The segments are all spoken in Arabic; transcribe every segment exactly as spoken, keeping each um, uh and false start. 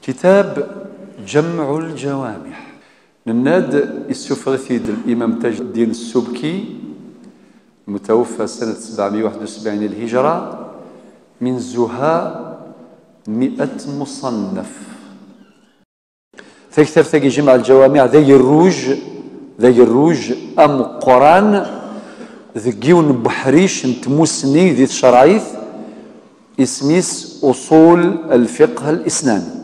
كتاب جمع الجوامع نناد السفرثيد الإمام تاج الدين السبكي متوفى سنة سبعمائة وواحد وسبعين الهجرة من زها مئة مصنف. فكتاب ثقي جمع الجوامع ذي الروج ذي الروج أم قران ذكيون بحريش نتموسني ذي الشرعيث اسميس أصول الفقه الإسلامي.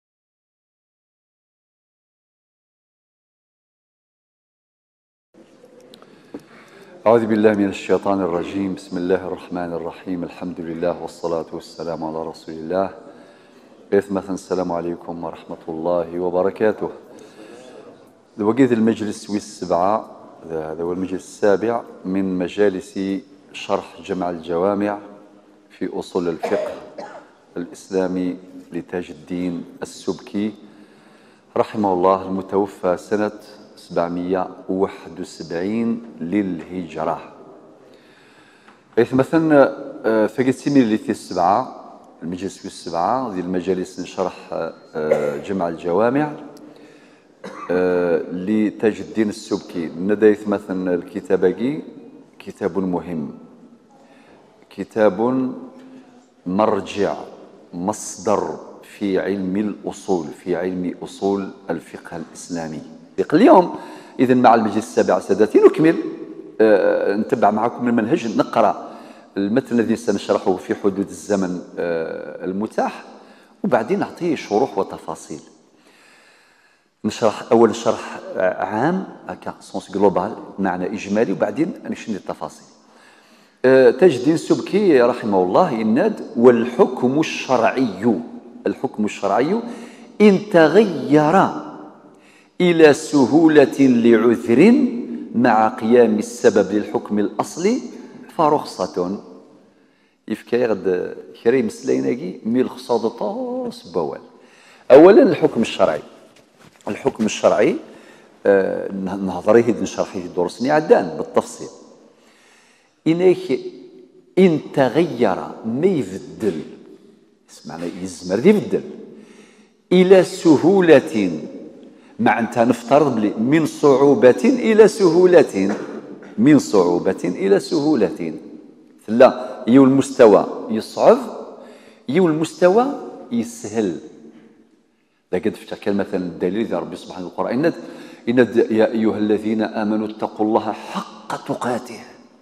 أعوذ بالله من الشيطان الرجيم. بسم الله الرحمن الرحيم. الحمد لله والصلاة والسلام على رسول الله. إثمة السلام عليكم ورحمة الله وبركاته. وقيد المجلس والسبعة هذا هو المجلس السابع من مجالس شرح جمع الجوامع في أصول الفقه الإسلامي لتاج الدين السبكي رحمه الله المتوفى سنة سبعمائة وواحد وسبعين للهجرة. إذ مثلا فقد سمير اللي في السبعة المجلس في السبعة ذي المجالس نشرح جمع الجوامع لتاج الدين السبكي. ندايث مثلا الكتابة كتاب مهم، كتاب مرجع مصدر في علم الأصول في علم أصول الفقه الإسلامي. اليوم إذن مع المجلس السابع سادتي نكمل أه نتبع معكم المنهج، نقرأ المتن الذي سنشرحه في حدود الزمن أه المتاح وبعدين نعطيه شروح وتفاصيل. نشرح أول شرح عام هكا سونس جلوبال معنى إجمالي وبعدين نشني التفاصيل. أه تاج الدين السبكي رحمه الله يناد والحكم الشرعي الحكم الشرعي إن تغير إلى سهولة لعذر مع قيام السبب للحكم الأصلي فرخصة. يفكا غد كريم سليناكي ميل خصاد طاس بوال. أولا الحكم الشرعي الحكم الشرعي آه نهضريه نشرحيه درسني عدان بالتفصيل. إنك إن تغير ما يبدل اسمعنا يزمر يبدل إلى سهولة مع أنت نفترض بلي من صعوبة إلى سهولة من صعوبة إلى سهولة. لا يو المستوى يصعب يو المستوى يسهل. لقد افتكر مثلا الدليل ذا ربي سبحانه القرآن إن إن يا أيها الذين آمنوا اتقوا الله حق تقاته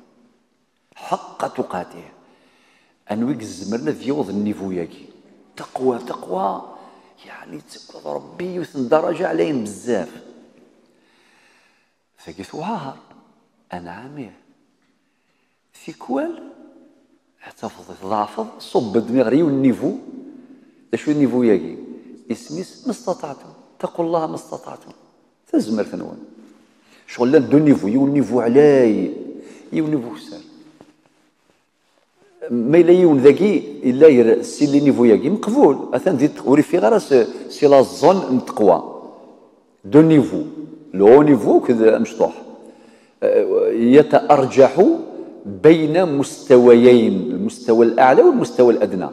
حق تقاته. أنويك الزمرنا ذيوض النيفو ياكي تقوى تقوى يعني تقوى ربي يوثن درجة عليهم بزاف. فقلت وهار أنا عاميه ثيكوال احتفظ ضعفظ صب دماغي والنيفو شو النيفو ياكي اسميس ما استطعتم اتقوا الله ما استطعتم تزمر ثنون شغل لا دو نيفو يو نيفو علاي يو نيفو سال ما إلا يون ذاكي إلا يرسي لي نيفو ياكي مقبول أثن دي تقولي في غير سي لا زون نتقوى دو نيفو لو نيفو كذا مشطوح يتأرجح بين مستويين المستوى الأعلى والمستوى الأدنى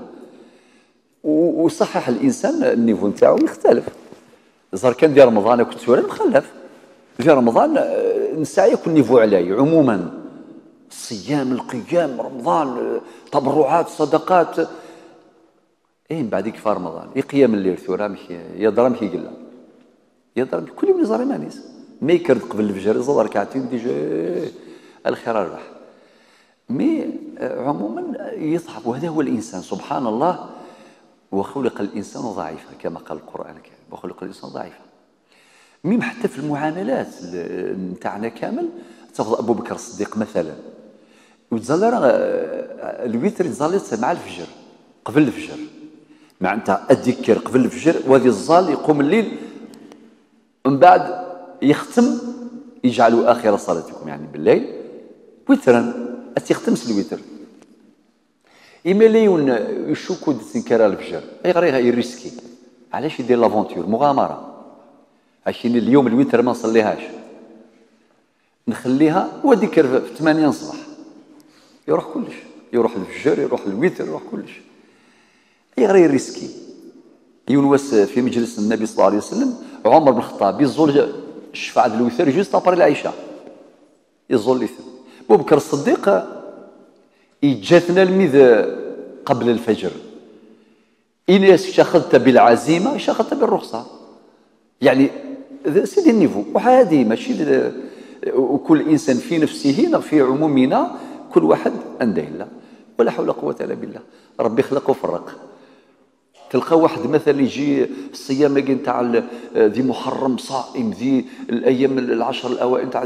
وصحح الإنسان النيفو نتاعو يختلف. زار كان في رمضان كنت سوري مخلف في رمضان نسعى يكون نيفو علي عموما الصيام القيام رمضان تبرعات صدقات ايه من بعديك في رمضان يقيام الليل ثورة يضرم كي قلا يضرم كل يوم يزار مانيس ما يكرد قبل الفجر يزار ركعتين ديجا الخير الربح. مي عموما يضحك وهذا هو الانسان سبحان الله. وخلق الانسان ضعيفا كما قال القران الكريم وخلق الانسان ضعيفا. ميم حتى في المعاملات نتاعنا كامل تاخذ ابو بكر الصديق مثلا وتزال الوتر يتزال مع الفجر قبل الفجر مع انت الذكر قبل الفجر وهذه الزال يقوم الليل من بعد يختم يجعلوا اخر صلاتكم يعني بالليل وترا يختمس الوتر. إما ليون يشوكو تنكر الفجر يغريها يريسكي علاش يدير لافونتور مغامره عشان اليوم الوتر ما نصليهاش نخليها وذكر في ثمانية الصباح يروح كلش يروح الفجر يروح الوتر يروح كلش يغري ريسكي يونس في مجلس النبي صلى الله عليه وسلم عمر بن الخطاب يزول الشفعة د الوتر جوست ابري العشاء، يزول الوتر. بو بكر الصديق يجاتنا الميذ قبل الفجر، إن شخذت بالعزيمة شخذت بالرخصة، يعني سيدي النيفو وعادي ماشي. وكل إنسان في نفسه في عمومنا كل واحد عنده الله، ولا حول ولا قوة إلا بالله. ربي خلق وفرق. تلقى واحد مثلا يجي الصيام نتاع ذي محرم صائم، ذي الايام العشر الاوائل نتاع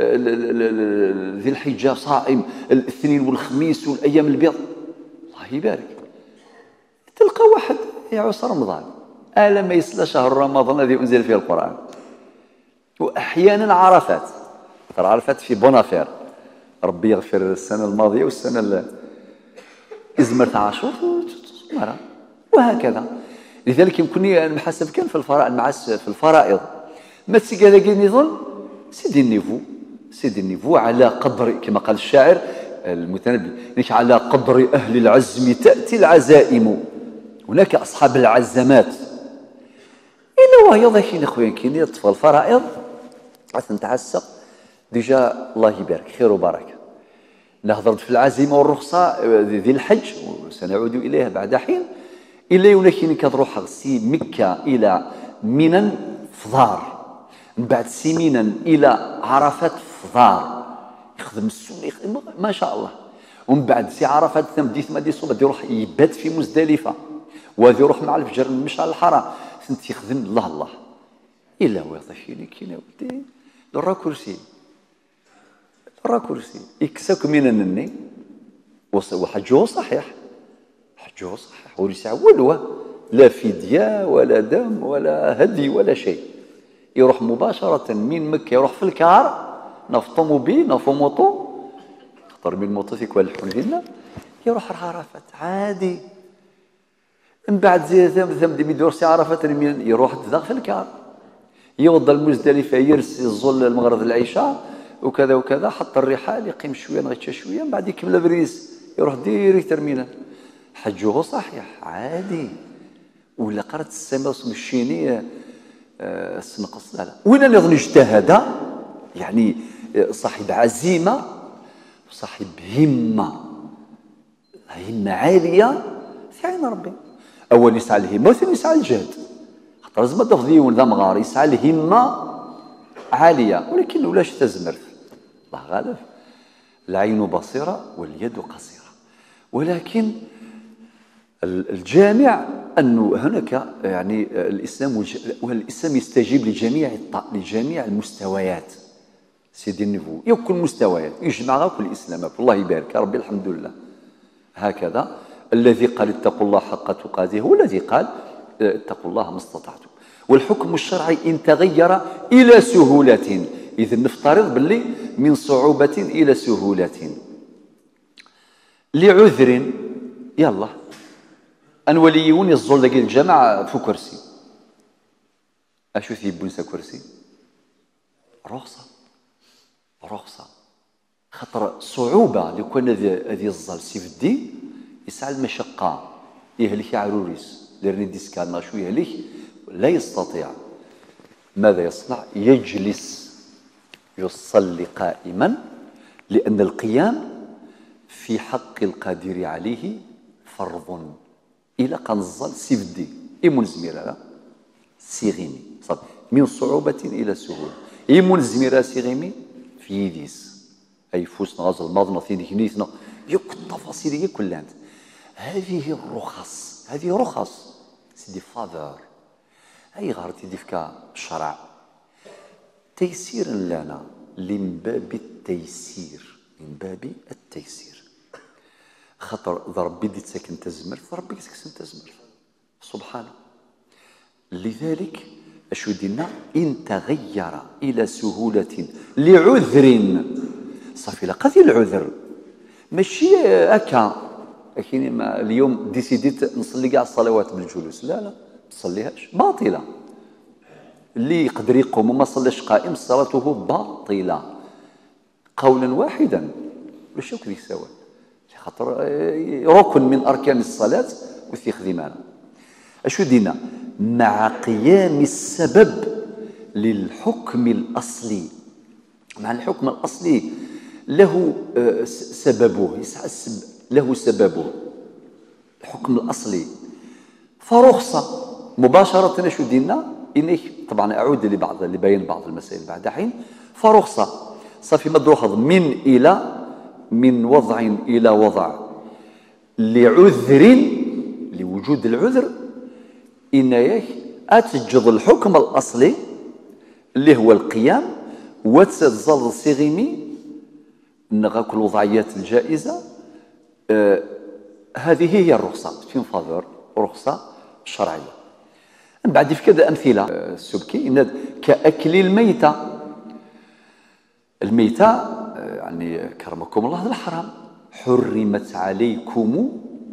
ذي الحجه صائم، الاثنين والخميس والايام البيض، الله يبارك. تلقى واحد يعوس رمضان الا ما يصلى شهر رمضان الذي انزل فيه القران، واحيانا عرفات، ترى عرفات في بونافير، ربي يغفر السنه الماضيه والسنه ازمرت عاشور مرة، وهكذا. لذلك يمكنني ان نحسب كان في الفرائض مع في الفرائض ما تسقى نظن سيدي النيفو، سيدي النيفو على قدر كما قال الشاعر المتنبي، يعني على قدر اهل العزم تاتي العزائم، هناك اصحاب العزمات. الا وهي ضايقين اخويا كاين يطفى الفرائض نتعسق ديجا، الله يبارك خير وبركه. نهضرت في العزيمه والرخصه ذي الحج وسنعود اليها بعد حين. إلا ولكن كتروح غسي مكة إلى منى فضار، من بعد سي منى إلى عرفات فضار، يخدم السنة يخدم ما شاء الله. ومن بعد سي عرفات ثم دي ثم دي صوب يروح يبات في مزدلفة، وهذا يروح مع الفجر من مشعل الحرام، سنت يخدم الله الله. إلا هو يطيشيني كينا ودي درا كرسي، درا كرسي يكساك منى الني وحجه صحيح، حجه صحيح وليس والو لا فدية ولا دم ولا هدي ولا شيء، يروح مباشرة من مكة يروح في الكار نفطو موبيل نفطو موطو خطر من الموتوسيكل والحنجلة يروح عرفات عادي. من بعد زي ثم ثم دي يدور سي عرفات يروح تذاق في الكار، يوضى المزدلفة يرسي الظل المغرب العشاء وكذا وكذا، حط الرحال يقيم شوية نغيتش شوية، من بعد يكمل بريس يروح ديري ترمينال. حجه صحيح عادي. ولا قرأت السماء الشيني السنقص لا لا وين اللي يظن اجتهد، يعني صاحب عزيمة صاحب همة، همة عالية في عين ربي. أول يسعى الهمة وثاني يسعى الجهد، خاطر لازم تفضي ولا مغار يسعى الهمة عالية، ولكن ولاش تزمرت الله غالب. العين بصيرة واليد قصيرة، ولكن الجامع أنه هناك يعني الإسلام والإسلام يستجيب لجميع لجميع المستويات. سيدي النفو يكون مستويات يجمع كل الإسلام، الله يبارك ربي الحمد لله. هكذا الذي قال اتقوا الله حق تقاته هو الذي قال اتقوا الله ما استطعتم. والحكم الشرعي إن تغير إلى سهولة، إذا نفترض باللي من صعوبة إلى سهولة لعذر، يلا أن وليون يزول داك الجماعة في كرسي، أشو ثيبون سا كرسي؟ رخصة، رخصة، خاطر صعوبة لو كان هذه الزال سيف الدين يسعى المشقة، يهلك عروريس لرني ديسكان شو يهلك لا يستطيع. ماذا يصنع؟ يجلس يصلي قائما، لأن القيام في حق القادر عليه فرض. إلى قنزل سيفدي إيمون زميرة سيغيمي صد من صعوبة إلى سهولة. إيمون زميرة سيغيمي في يديس أي فوسنا غزل ماضنا ثيني كنيثنا يك التفاصيل كلها. هذه الرخص، هذه رخص سيدي فاذر، هاي غارتي ديفكا الشرع تيسير لنا من باب التيسير، من باب التيسير. خاطر إذا ربي دي تسكن تزمر فربي يسكن تزمر سبحانه. لذلك أشو دينا إن تغير إلى سهولة لعذر صافي لا قضي العذر ماشي هكا. لكن اليوم ديسيديت نصلي كاع الصلوات بالجلوس، لا لا تصليهاش باطلة. اللي يقدر يقوم وما صلاش قائم صلاته باطلة قولا واحدا باش يكون يساوي، خاطر ركن من أركان الصلاة وثيخ ذمانا. أشو دينا مع قيام السبب للحكم الأصلي. مع الحكم الأصلي له سببه، له سببه الحكم الأصلي. فرخصة مباشرة شو دينا إني طبعا أعود لبعض لبيان بعض المسائل بعد حين. فرخصة صافي مدروخض من إلى، من وضع إلى وضع لعذر، لوجود العذر، إن ياك أتجد الحكم الأصلي اللي هو القيام وتزال صيغيمي نغاك الوضعيات الجائزة. آه هذه هي الرخصة في فافور، رخصة شرعية. من بعد في كذا أمثلة آه السبكي كأكل الميتة. الميتة آه يعني كرمكم الله هذا الحرام. حرمت عليكم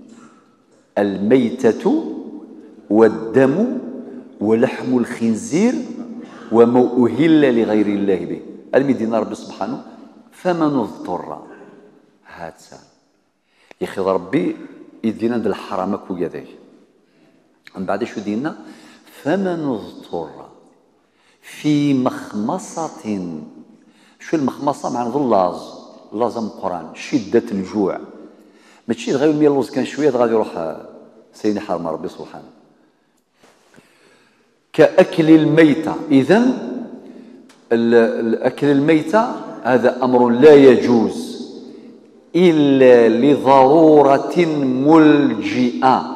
الميتة والدم ولحم الخنزير وما أهل لغير الله به. المدينة ربي سبحانه فمن اضطر هاتسا يخي ربي يدينا هذا الحرام كو كذاك. من بعد شو دينا فمن اضطر في مخمصة. شو المخمصة؟ معنى ذو اللاز، لازم القرآن شدة الجوع، ماشي غير مية اللوز كان شوية غادي يروح سيدي حرم ربي سبحانه. كأكل الميتة. إذن الأكل الميتة هذا أمر لا يجوز إلا لضرورة ملجئة.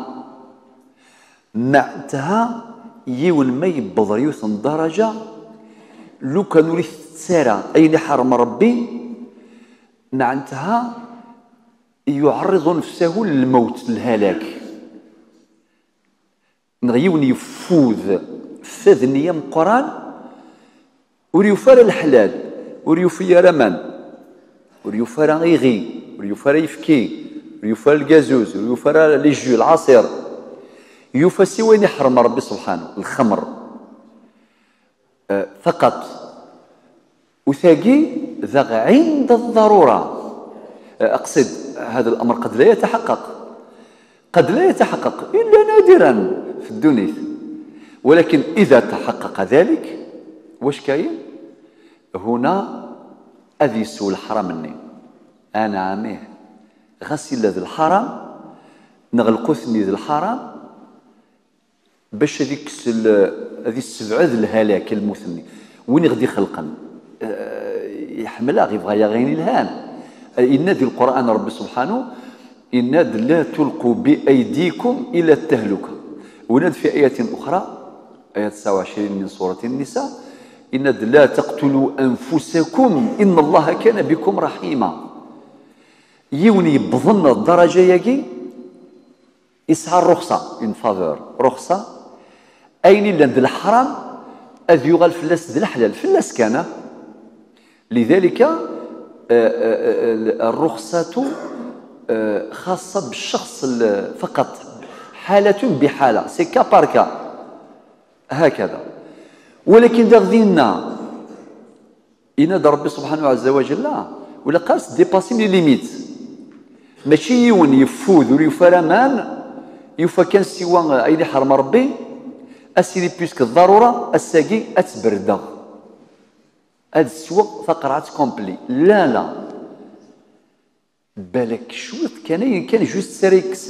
معناتها يون ما يبضر يوثن درجة لو كانوا لي تسارى أين حرم ربي معناتها يعرض نفسه للموت الهلاك. نغيون يفوذ فذ نيام القرآن وريوفار الحلال وريوفيا رمان وريوفار غيغي وريوفار يفكي وريوفار الجازوز وريوفار ليجو العصير يوفى سوين يحرم ربي سبحانه الخمر آه فقط. وثاقي ذا عند الضرورة. آه أقصد هذا الأمر قد لا يتحقق، قد لا يتحقق إلا نادرا في الدنيا، ولكن إذا تحقق ذلك واش كاين هنا أذيسو الحرام مني أنا عاميه غسل ذي الحرام نغلقوثني ذي الحرام باش هذيك هذه السبعة ذي الهلاك المثني وين غادي خلقا يحملها غير بغا يغيني الهان. ينادي القرآن ربي سبحانه يناد لا تلقوا بأيديكم إلى التهلكة. وناد في آية أخرى آية تسعة وعشرين من سورة النساء يناد لا تقتلوا أنفسكم إن الله كان بكم رحيما. يوني بظن الدرجة يجي يسعى الرخصة إن فافور رخصة أين لند الحرام أذ يغال فلاس ذي الحلال فلاس كان. لذلك الرخصة خاصة بالشخص فقط، حالة بحالة سي كا باركا هكذا. ولكن دغدينا ينادى ربي سبحانه عز وجل ولا قاس ديباسي لي ليميت ماشي يون يفوذ ويفرمان يوفى كان سوى اين حرم ربي اسيري بيسك الضروره الساقي اتبرد هاد السوق فقرات كومبلي. لا لا بالك شوط كان كان جوست سريكس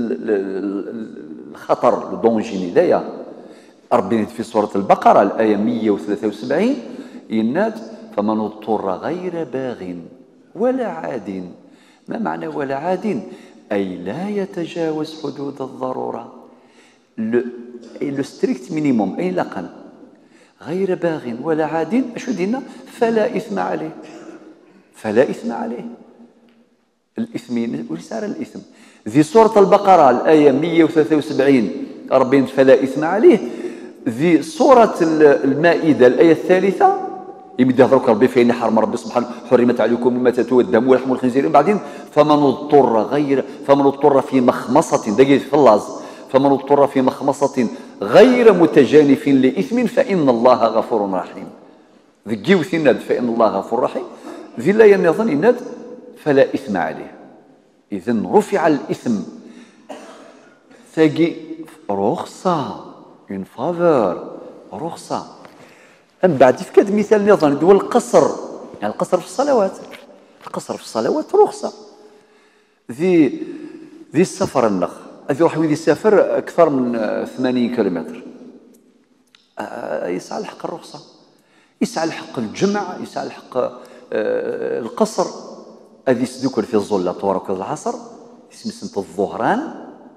الخطر الدونجيني دايا. ربي في سورة البقرة الآية مية وثلاثة وسبعين يناد فمن اضطر غير باغ ولا عاد. ما معنى ولا عاد؟ أي لا يتجاوز حدود الضرورة لو ستريكت مينيموم أي لقن غير باغ ولا عاد أشو دينا فلا إثم عليه. فلا إثم عليه الإثم وليس على الإثم. ذي سورة البقرة الآية مية وثلاثة وسبعين ربي فلا إثم عليه. ذي سورة المائدة الآية الثالثة يمد يهضرك ربي فين حرم ربي سبحانه حرمت عليكم الميتة والدم ولحم الخنزير. بعدين فمن اضطر غير فمن اضطر في مخمصة دقيق في اللاز فمن اضطر في مخمصة غير متجانف لإثم فإن الله غفور رحيم. ذي جيوث الند فإن الله غفور رحيم. ذي لا ينظن الند فلا إثم عليه. إذن رفع الإثم ثاقي رخصة اون فافور، رخصة. من بعد يفكد مثال نظري دول القصر، يعني القصر في الصلوات، القصر في الصلوات رخصة. ذي ذي السفر النخ، ذي يروح ويدي يسافر أكثر من ثمانين كيلومتر، يسعى الحق الرخصة، يسعى الحق الجمع، يسعى الحق القصر. هذه يسدوكل في الظلة طوارق العصر، اسم سنة الظهران،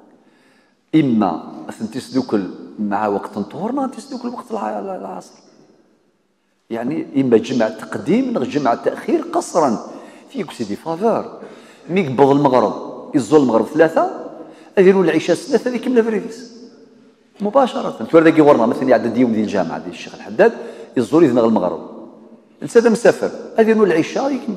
إما تسدوكل مع وقت الظهر، تسدوكل وقت العصر. يعني إما جمع تقديم جمع تأخير قصرا. فيك سيدي فافور مي يقبض المغرب يزول المغرب ثلاثة، أذيروا العشاء ثلاثة، هذيك كملة فريديس مباشرة. تورد كي ورنا مثلا يعدد يوم ديال الجامعة ديال الشيخ الحداد يزول يذنغ المغرب، الإنسان مسافر أذيروا العشاء يكمل.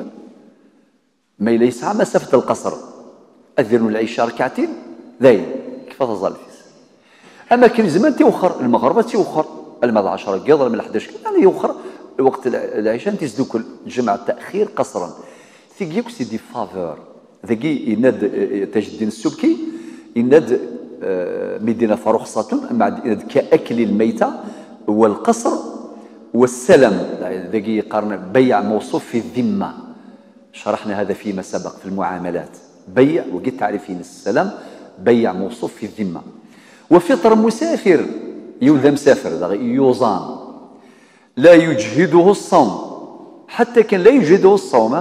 ما إلا يسعى مسافة القصر أذيروا العشاء ركعتين ذاين كيف تظل فيس. أما كاين زمان تيوخر المغرب تيوخر المغرب عشرة كيضرب من حداش يعني يوخر وقت العشاء تيزدو كل جمع تأخير قصرا. ثيك سيدي فافور ذاكي يناد تاج الدين السبكي يناد مدينة فرخصة مع كأكل الميتة والقصر والسلم. ذاكي يقارن بيع موصوف في الذمة، شرحنا هذا فيما سبق في المعاملات. بيع وقيت تعرفين السلام بيع موصوف في الذمة. وفطر مسافر يولد مسافر يوزان لا يجهده الصوم، حتى كان لا يجهده الصوم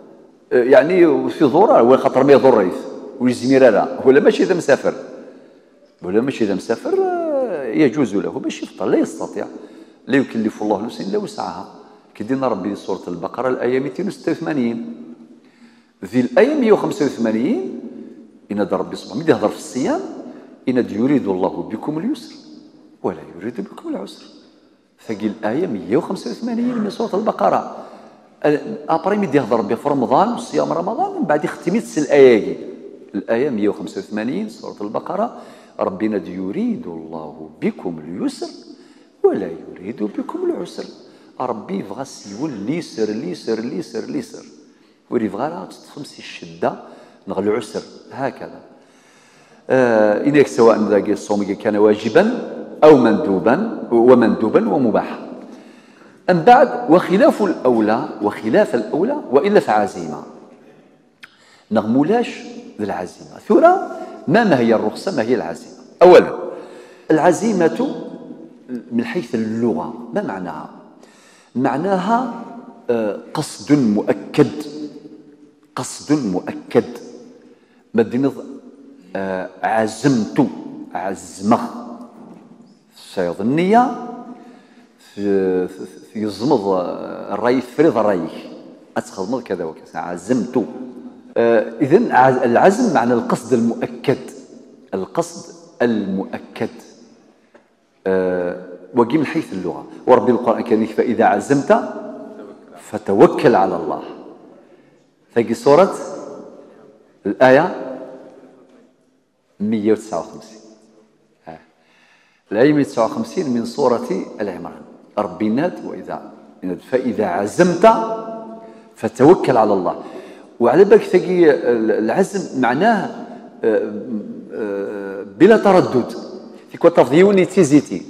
يعني في ضرر ولا خاطر ما يضر ويزمير لا ولا ماشي اذا مسافر ولا ماشي اذا مسافر يجوز له باش يفطر، لا يستطيع، لا يكلف الله نفسا الا وسعها. كدينا ربي سورة البقرة الآية مئتين وستة وثمانين، ذي الآية مئة وخمسة وثمانين إن ربي سبحانه ملي يهضر في الصيام إن يريد الله بكم اليسر ولا يريد بكم العسر. ثقي الآية مئة وخمسة وثمانين من سورة البقرة. أبري ملي يهضر ربي في رمضان وصيام رمضان من بعد ختمت الآية الآية مئة وخمسة وثمانين سورة البقرة ربنا يريد الله بكم اليسر ولا يريد بكم العسر. ربي يبغى سيول ليسر ليسر ليسر ليسر ويبغى لا تتخمسي الشدة نغ العسر هكذا. آه إنك سواء ذاك الصوم كان واجبا أو مندوبا ومندوبا ومباحا. أم بعد وخلاف الأولى وخلاف الأولى وإلا فعزيمة نغمولاش العزيمة ثورة. ما ما هي الرخصة ما هي العزيمة؟ أولا العزيمة من حيث اللغة ما معناها؟ معناها قصد مؤكد، قصد مؤكد. مدينة عزمت عزمه صيغ النية في يزمض الري فريض الري أتخدمض كذا وكذا عزمت. إذن العزم معنى القصد المؤكد، القصد المؤكد وجي من حيث اللغة. وربي القرآن الكريم فإذا عزمت فتوكل على الله. ثقي سورة الآية مئة وتسعة وخمسين الآية مئة وتسعة وخمسين من سورة العمران. ربي ناد وإذا فإذا عزمت فتوكل على الله. وعلى بالك ثقي العزم معناه بلا تردد. في كوطاف يوني تيزيتي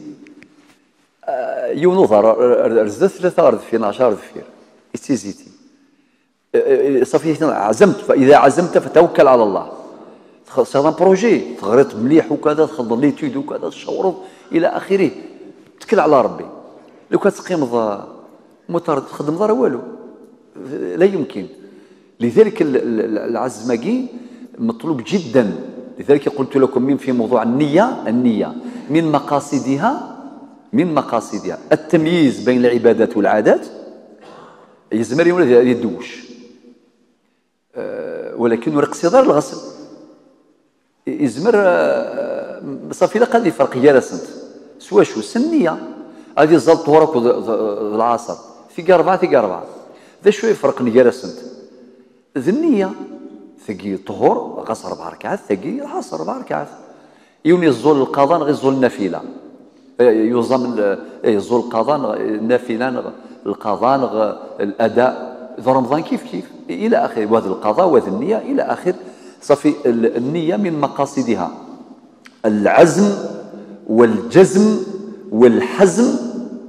يونوظر رزدت ثلاثة أرض في ناشر فير تيزيتي صافي عزمت. فإذا عزمت فتوكل على الله. سي بروجي تغريط مليح وكذا تخلط ليتود وكذا تشورض إلى آخره تكل على ربي. لو كتقيم متردد تخدم ضرا والو لا يمكن. لذلك العزمكي مطلوب جدا. لذلك قلت لكم من في موضوع النية النية من مقاصدها من مقاصدها التمييز بين العبادات والعادات. يزمر ولا يدوش أه ولكن اقتضاء الغسل يزمر أه صافي لا قال لي فرق جالسنت سوا شو السنية هذه الزلط وراك العصر في أربعة في أربعة ذا شو يفرق جالسنت ذي النية ثقي طهور غسل أربع ركعات ثقي العصر أربع ركعات يوني الزول القضاء غير الزول النافلة يوزم الزول القضاء النافلة القضاء الأداء ذو رمضان كيف كيف إلى آخر. وهذا القضاء وهذا النية إلى آخر. صافي النية من مقاصدها العزم والجزم والحزم،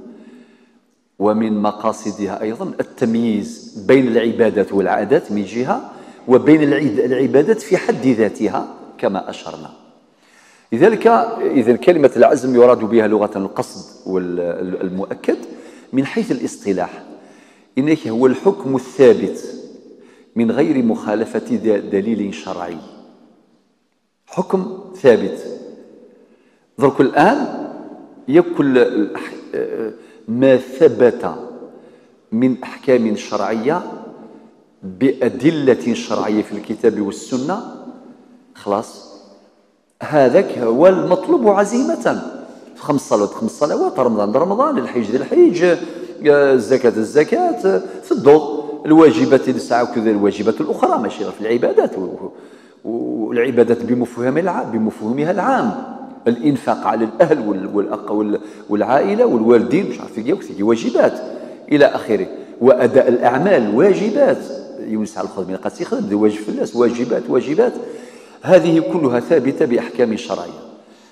ومن مقاصدها أيضا التمييز بين العبادات والعادات من جهة، وبين العبادات في حد ذاتها كما أشرنا. لذلك إذا كلمة العزم يراد بها لغة القصد والمؤكد. من حيث الاصطلاح إنه هو الحكم الثابت من غير مخالفة دليل شرعي. حكم ثابت. درك الآن يكل ما ثبت من أحكام شرعية بأدلة شرعية في الكتاب والسنة، خلاص هذاك هو المطلوب عزيمة. خمس صلوات خمس صلوات، رمضان رمضان، الحج الحج، الزكاة الزكاة، في الضوء الواجبات الساعة وكذا الواجبات الأخرى، ماشي غير في العبادات، والعبادات بمفهومها العام بمفهومها العام، الإنفاق على الأهل والعائلة والوالدين، مش عارف كيف واجبات إلى آخره، وأداء الأعمال واجبات، يونس على الخدمة قد يخدم واجب في الناس، واجبات واجبات، هذه كلها ثابتة بأحكام شرعية.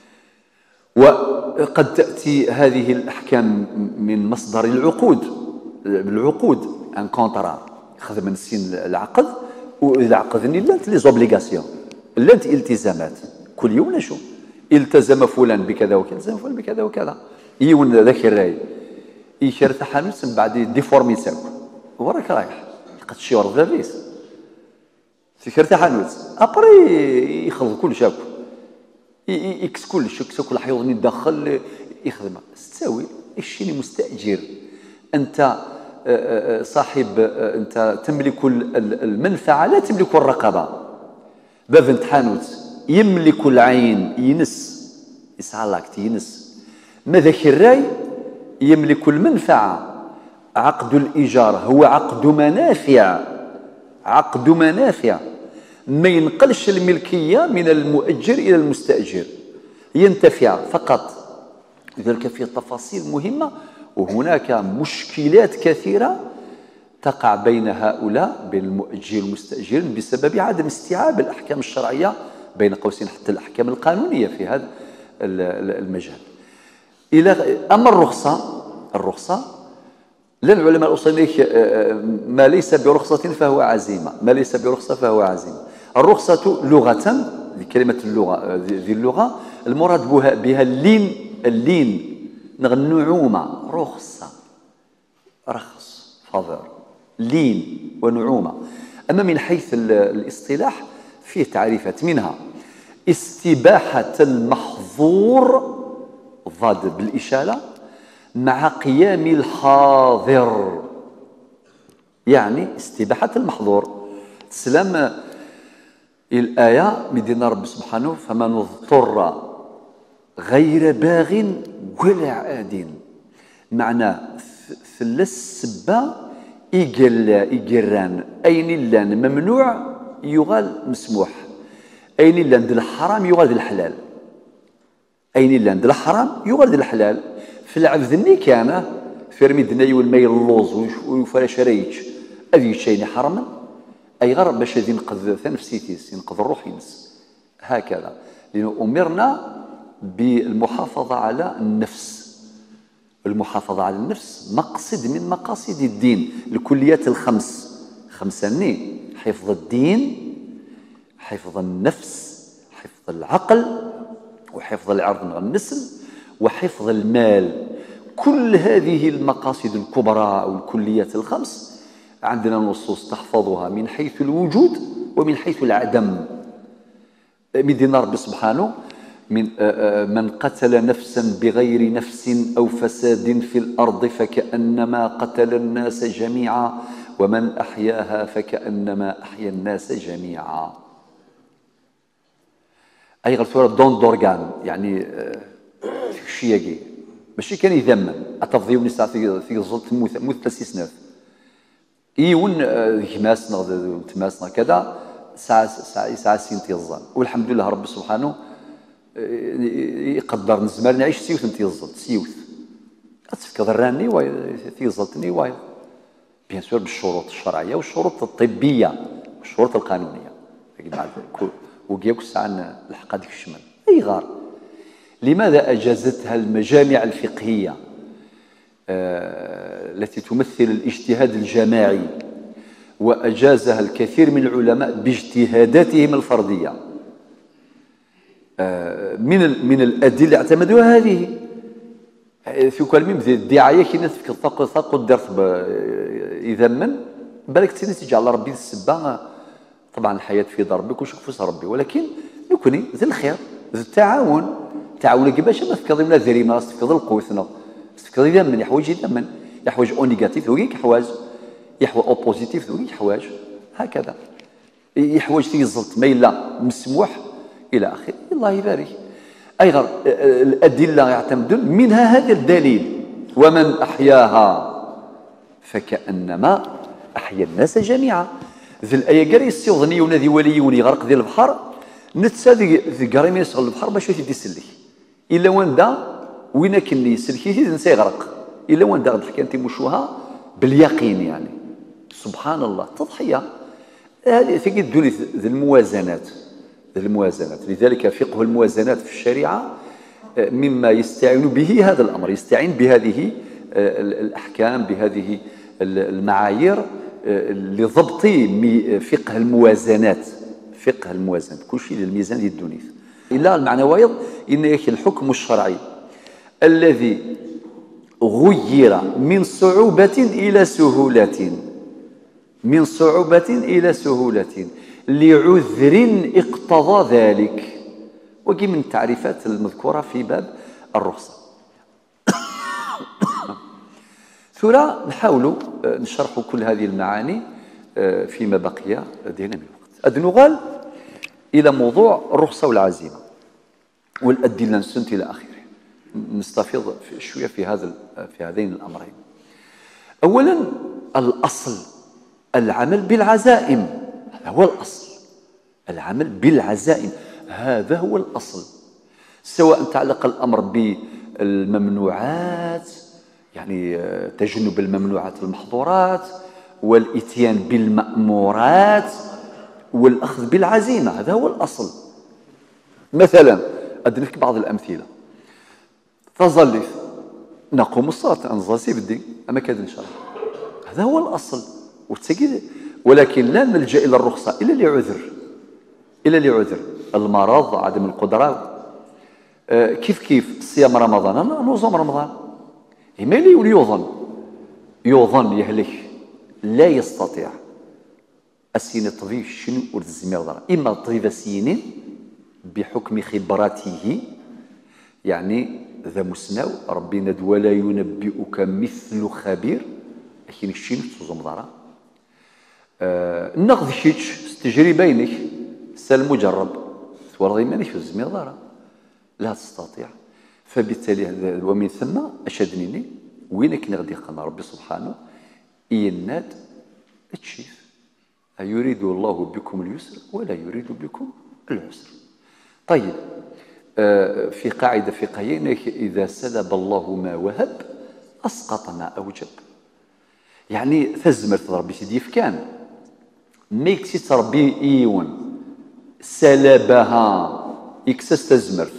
وقد تأتي هذه الأحكام من مصدر العقود، بالعقود ان كونترا، خذ من سين العقد، وإذا عقدني لانت لي زوبليغاسيون، لانت التزامات كل يوم. نشوف التزم فلان بكذا وكذا، التزم فلان بكذا وكذا، يون ذاك الراي يشير تحانوت من بعد ديفورمي تاعو، وراك رايح قد شيور ذابيس في شير تحانوت ابري يخلط كل شاكو، يكس كل شيء، يكس كل حيوض يدخل يخدم تساوي الشيني مستأجر. أنت صاحب، أنت تملك المنفعة لا تملك الرقبة. باب تحانوت يملك العين ينس يسعلك ينس، ماذاك الراي يملك المنفعة. عقد الإيجار هو عقد منافع، عقد منافع، ما ينقلش الملكية من المؤجر إلى المستأجر، ينتفع فقط. لذلك فيه تفاصيل مهمة، وهناك مشكلات كثيرة تقع بين هؤلاء، بين المؤجر والمستأجر، بسبب عدم استيعاب الأحكام الشرعية، بين قوسين حتى الأحكام القانونية في هذا المجال. إلى أما الرخصة، الرخصة لأن العلماء الأصوليين ما ليس برخصة فهو عزيمة، ما ليس برخصة فهو عزيمة. الرخصة لغة، كلمة اللغة، ذي اللغة المراد بها, بها اللين، اللين نعومة، رخصة، رخص، فضل، لين ونعومة. أما من حيث الاصطلاح فيه تعريفات، منها استباحة المحظور، ضاد بالإشالة، مع قيام الحاضر، يعني استباحة المحظور. سلام الآية مدينة رب سبحانه فمن اضطر غير باغ ولا عاد، معنى ثلاث سبة إيقلا إيقران، أين لان ممنوع يغال مسموح، أين لان الحرام يغال الحلال، أين لان الحرام يغال الحلال. في العبد ذني كان في رمي الدنيا والميل اللوز وفرش ريج أذي شيء حرما، أي غير باش ينقذ نفسيتيس، ينقذ الروح ينس، هكذا. لأنه أمرنا بالمحافظة على النفس. المحافظة على النفس مقصد من مقاصد الدين، الكليات الخمس، خمسة: حفظ الدين، حفظ النفس، حفظ العقل، وحفظ العرض والنسل، وحفظ المال. كل هذه المقاصد الكبرى أو الكليات الخمس عندنا نصوص تحفظها من حيث الوجود ومن حيث العدم. من رب سبحانه من من قتل نفسا بغير نفس أو فساد في الأرض فكأنما قتل الناس جميعا ومن أحياها فكأنما أحيا الناس جميعا. أي غير دون دورغان، يعني شياقي ماشي كان يذمم أتفضيو نساء في الزلط موت تسيسناف إيون كماسنا تماسنا كذا ساعة ساعة ساعة سين تيزان، والحمد لله رب سبحانه يقدر نزمر نعيش سيوث نتيزلت سيوث أتفك ضراني واي تيزلتني واي بيان سور بالشروط الشرعية والشروط الطبية والشروط القانونية. وكياك الساعة الحق هذيك الشمال أي غار لماذا أجازتها المجامع الفقهية آه التي تمثل الاجتهاد الجماعي، وأجازها الكثير من العلماء باجتهاداتهم الفردية؟ آه من من الأدلة اعتمدوها هذه في كل ميم الدعاية كي ناس في الثقل ثقل درت إذا من بالك تنتج على ربي السبا. طبعا الحياة في ضربك وش كفوس ربي، ولكن يكوني ذي الخير ذي التعاون تعاونك باش ما تفكضي من ذري ما تفكضي القوتنا تفكضي إذا من يحوج إذا من يحوج أو نيجاتيف ويك حواج يحوج أو بوزيتيف ويك حواج هكذا يحوج في الزلط ما إلا مسموح إلى آخره. الله يبارك. أيضا الأدلة يعتمدون منها هذا الدليل ومن أحياها فكأنما أحيا الناس جميعا. ذي الآية قال يستيوضني ونذي ولي غرق ذي البحر نتسا ذي قريم يسغل البحر باش يدي يسلك إلا وان دا وين كني يسلكي نسى يغرق إلا وان دا ضحكي أنت مشوها باليقين يعني. سبحان الله تضحية هذه في الدنيا ذي الموازنات ذي الموازنات. لذلك فقه الموازنات في الشريعة مما يستعين به هذا الأمر، يستعين بهذه الأحكام بهذه المعايير لضبط فقه الموازنات. فقه الموازنات كل شيء للميزان ديال الدنيا. إلا المعنى وايض إن الحكم الشرعي الذي غير من صعوبة إلى سهولة من صعوبة إلى سهولة لعذر اقتضى ذلك، وكي من التعريفات المذكورة في باب الرخصة. ثم نحاول نشرح كل هذه المعاني فيما بقي لدينا من وقت. أدنغال إلى موضوع الرخصة والعزيمة والأدلة نسنت إلى آخره. نستفيض شوية في هذا في هذين الأمرين. أولا الأصل العمل بالعزائم، هذا هو الأصل. العمل بالعزائم هذا هو الأصل، سواء تعلق الأمر بالممنوعات يعني تجنب الممنوعات المحظورات والإتيان بالمأمورات والأخذ بالعزيمة، هذا هو الأصل. مثلا أدرك بعض الأمثلة. تظل نقوم الصلاة أنظاسي بدي أما كاد نشرح، هذا هو الأصل وتسجد. ولكن لا نلجأ إلى الرخصة إلا لعذر إلا لعذر المرض عدم القدرة. آه كيف كيف صيام رمضان أنا نصوم رمضان مالي ولي يظن يظن يهلك لا يستطيع السين تضيف شنو ورد الزمير إما تضيف السينين بحكم خبراته يعني ذا مسناو ربي ند ولا ينبئك مثل خبير لكن شنو تصوم ضرا آه النقد شيتش تجري بينك سال مجرب ورضي مانيش في الزمير ضرا لا تستطيع. فبالتالي ومن ثم أشدني وينك نغدي قنا ربي سبحانه إيناد تشيف يريد الله بكم اليسر ولا يريد بكم العسر. طيب آه في قاعدة فقهية إذا سلب الله ما وهب أسقط ما أوجب. يعني تزمر تضربي سيدي فكان ميكسي تربي إيون سلبها إكسس تزمر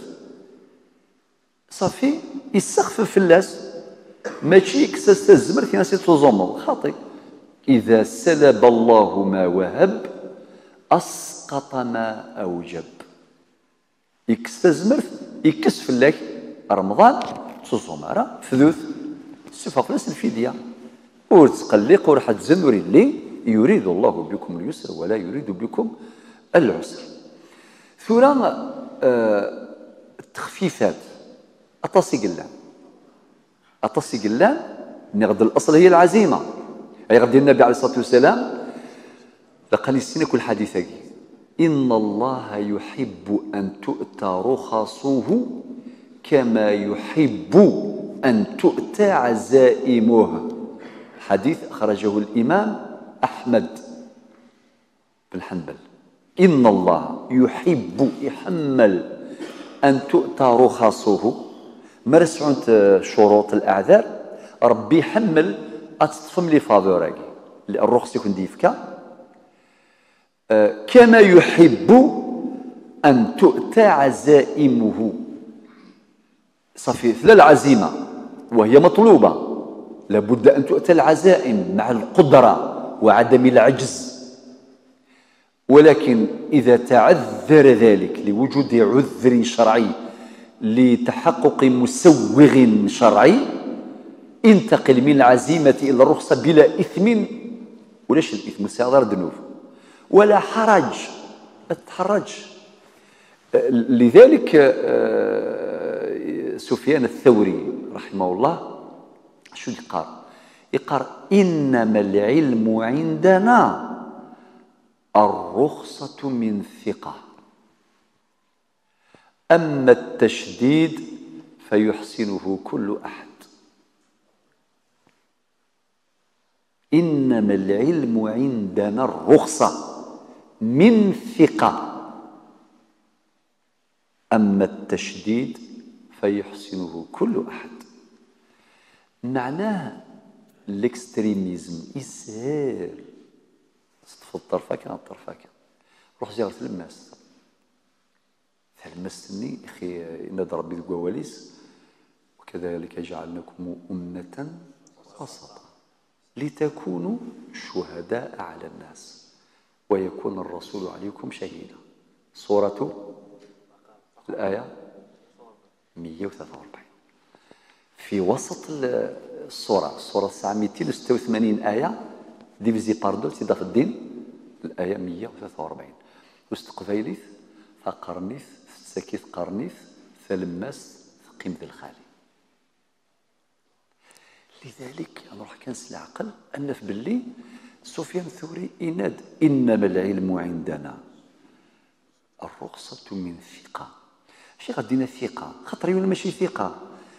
صافي يسخفف اللاس ماشي إكسس تزمر في ناس تزمر خاطئ. إذا سلب الله ما وهب أسقط ما أوجب. إكس تزمر إكس في الله رمضان تزمر فذوث سفق فلس الفدية وتقلق وراح تزمر اللي يريد الله بكم اليسر ولا يريد بكم العسر. ثم آه التخفيفات أطاسي قلان أطاسي قلان نغد الأصل هي العزيمة. أي غد النبي عليه الصلاة والسلام لقد يسين كل حديثك إن الله يحب أن تؤتى رخصه كما يحب أن تؤتى عزائمه. حديث أخرجه الإمام أحمد بن حنبل. إن الله يحب يحمل أن تؤتى رخصه مرسعون شروط الأعذار ربي يحمل أتطفم لي فافوراكي الرخص يكون ديفكا أه كما يحب أن تؤتى عزائمه. صافي لا العزيمة وهي مطلوبة، لابد أن تؤتى العزائم مع القدرة وعدم العجز. ولكن إذا تعذر ذلك لوجود عذر شرعي لتحقق مسوغ شرعي، انتقل من العزيمة إلى الرخصة بلا إثم. ولاش الإثم؟ صغار ذنوب ولا حرج، لا تتحرج. لذلك سفيان الثوري رحمه الله شو يقال؟ يقال إنما العلم عندنا الرخصة من ثقة، أما التشديد فيحسنه كل أحد. إنما العلم عندنا الرخصة من ثقة، أما التشديد فيحسنه كل أحد. معناه الاكستريميزم يسهل تطفض طرفك عن طرفك، روح زيارة الماس تلمستني اخي نادى ربي الكواليس وكذلك جعلناكم أمة وسطا لتكونوا شهداء على الناس ويكون الرسول عليكم شهيدا. سورة الآية مئة وثلاثة وأربعين في وسط السورة، السورة تسعة مئتين وستة وثمانين آية ديفيزي باردول تضاف الدين الآية مئة وثلاثة وأربعين واستقفيليث فقرنيث سكيث قرنيث ثلماس ثقيم ذي الخالي. لذلك نروح كنس العقل أن في باللي سفيان الثوري إناد إنما العلم عندنا الرخصة من ثقة. شي غدينا ثقة خاطر ولا ماشي ثقة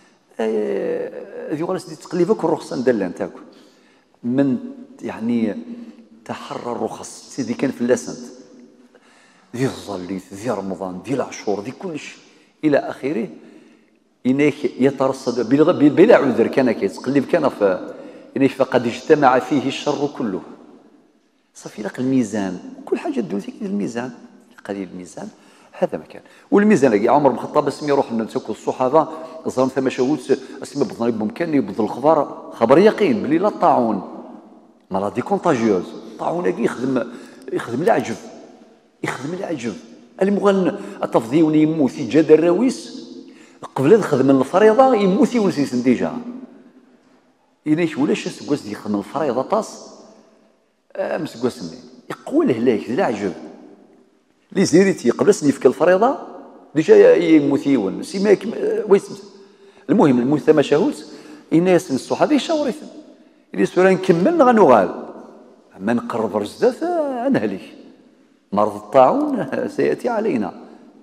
ذي غلاس دي تقليبك الرخصة ندلها نتاعك من يعني تحرى الرخص سيدي كان في اللسنت ذي الظليث ذي رمضان ذي العشور ذي كلش إلى آخره إنك يترصد بلا عذر كان كيتقلب كان في إنك فقد اجتمع فيه الشر كله. صافي لك الميزان كل حاجة تدوز الميزان قليل الميزان هذا مكان. والميزان كاع عمر بن الخطاب اسمي يروح نتاكل الصحابه ظن ثم شهود اسمي بضنا بمكان يبذل الخبر خبر يقين بلي لا طاعون مالادي كونتاجيوز طاعون يخدم يخدم العجب يخدم العجب المغن التفضيون يموت جاد الراويس قبل يخدم الفريضه يموت يونس ديجا إليش ولاش سكواس دي يخدم الفريضه طاس مسكواس مي يقول هلاك العجب لي زيريتي قبل يفك الفريضه ديجا يموتيون سيما ويس. المهم الموت ما شاهوت الناس الصحابه يشاوروا اللي سورا نكمل غنوغال اما نقرب رزدات نهلك مرض الطاعون سياتي علينا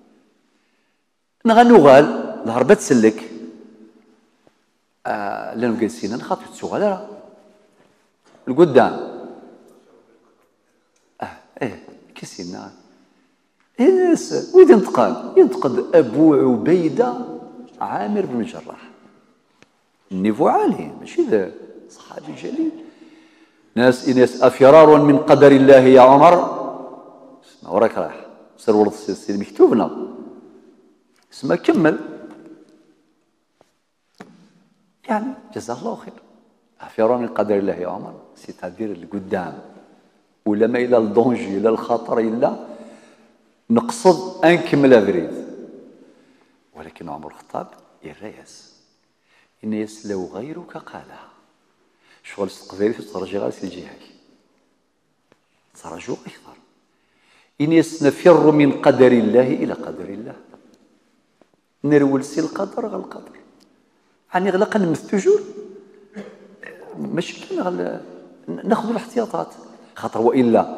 نغنوغال الهربه تسلك آه لانه جالسين نخاطر الصغار القدام اه ايه كسينا يس وين ينتقل ينتقد ابو عبيده عامر بن الجراح النيفو عالي ماشي ذا صحابي جليل. ناس ناس افرار من قدر الله يا عمر اسمع وراك راح سر ولد السلسله مكتوبنا اسمع كمل يعني جزاه الله خير. افرار من قدر الله يا عمر سيتادير القدام ولا ما الى الدونجي الى الخطر الا نقصد انكمل افريد. ولكن عمر الخطاب الرياس إن يسلو غيرك قالها شغل استقبالي ترجع غير الجهاي ترجو أكثر إن يسنفر من قدر الله إلى قدر الله نرول سي القدر غير القدر يعني غلق نمثجور ماشي كان ناخذ الاحتياطات خاطر وإلا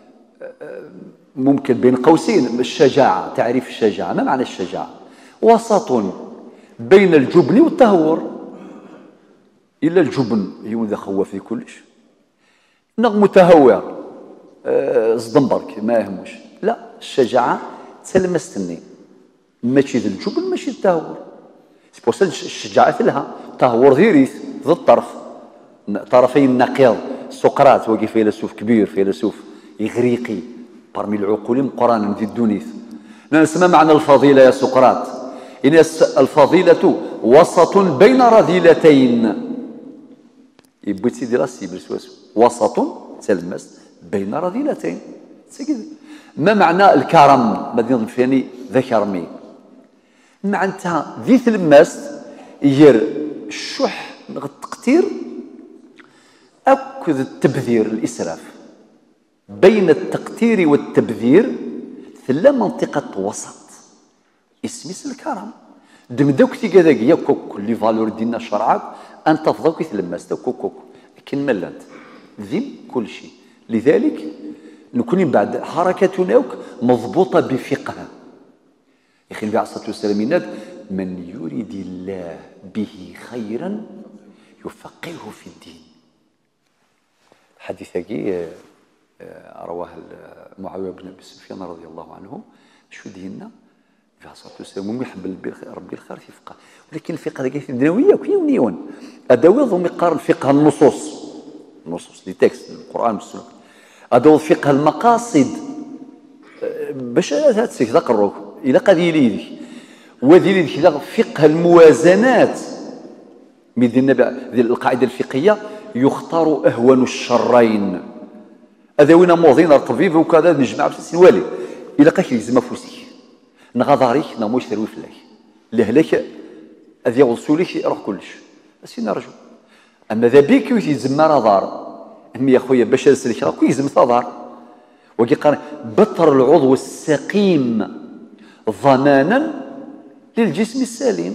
ممكن بين قوسين الشجاعة. تعريف الشجاعة ما معنى الشجاعة؟ وسط بين الجبن والتهور. إلا الجبن هو ذا خوف في كلش نغ متهور أه زدنبرك ما يهمش. لا الشجاعة تلمستني ماشي ذا الجبن ماشي التهور. سبوسل الشجاعة لها تهور ذيريث ذا الطرف طرفي النقيض. سقراط وقي فيلسوف كبير فيلسوف إغريقي برمي العقول المقران في الدونيث نسمع معنى الفضيلة يا سقراط. إن الفضيلة وسط بين رذيلتين. يبغي سيدي راسي بالسواسو وسط تلمس بين رذيلتين. ما معنى الكرم؟ مدينة فيني ذكرمي معناتها ذي تلمست ير الشح التقتير أكد التبذير الإسراف. بين التقتير والتبذير ثلا منطقة وسط اسميس الكرم. دمدوك تي كذاك يا كوك اللي فالور دينا شرعك أنت تفضل تلمست كوك كوك لكن ملانت ذم كل شيء. لذلك نكون بعد حركتنا مضبوطة بفقه. يا أخي النبي عليه الصلاة والسلام يناد من يريد الله به خيرا يفقهه في الدين. حديث هكي رواه معاوية بن أبي سفيان رضي الله عنه. شو دينا عليه الصلاة والسلام مم يحب ربي الخير في فقه، ولكن الفقه هذاك الدنيوية كيونيون أدوض مقارن فقه النصوص النصوص لي تكست القرآن والسنة. أدوض فقه المقاصد باش هاتسك ذاك الروك إلى قضية ليدي وذي ليدي فقه الموازنات. مدينا ذي القاعدة الفقهية يختار أهون الشرين. هذا وين موظين الطبيب وكذا نجمع بس والي إلى قاك يلزم فوسي نغادريك نموش ثروي فلاك لهلاك هذا وصولك يروح كلش بس نرجو. أما ذا بيك يلزم رادار أمي يا خويا باش نسلك راكو يلزم ثادار وكي قال بطر العضو السقيم ضمانا للجسم السليم.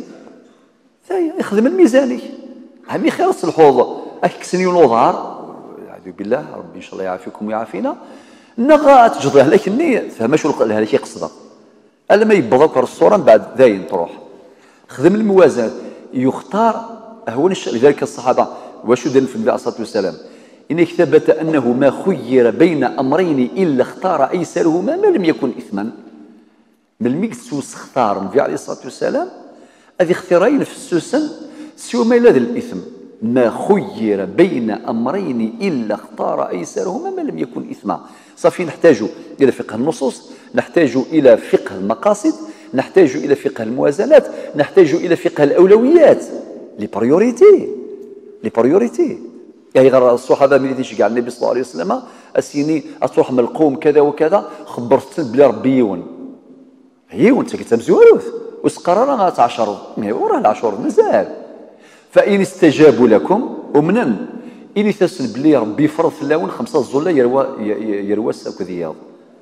يخدم الميزاني عمي خير الحوض أكسني الوضعار أعوذ بالله ربي إن شاء الله يعافيكم ويعافينا نغا تجضي عليك النية فما شو هذاك يقصدها ألا ما يبضاك الصورة بعد ذاين تروح خدم الموازنة يختار أهون الشيء. لذلك الصحابة وشو دل في النبي عليه الصلاة والسلام إن ثبت أنه ما خير بين أمرين إلا اختار أيسرهما ما لم يكن إثما. من المكسوس اختار النبي عليه الصلاة والسلام هذه اختيارين في السوسن سوى ما لا الإثم. ما خير بين أمرين إلا اختار أيسرهما ما لم يكن إثما. صافي نحتاج إلى فقه النصوص، نحتاج إلى فقه المقاصد، نحتاج إلى فقه الموازنات، نحتاج إلى فقه الأولويات لي بريوريتي لي بريوريتي. يعني غير الصحابة ملي تيجي كاع النبي صلى الله عليه وسلم السيني أتروح من القوم كذا وكذا خبرت بلي ربي يون يون تكتب مزوروث وسقرر غاتعشروا مي وراه العشر مازال. فإن استجابوا لكم ومنن إني تسن بلي ربي فرض في اللون خمسة الظلة يروى يروى السكذياض.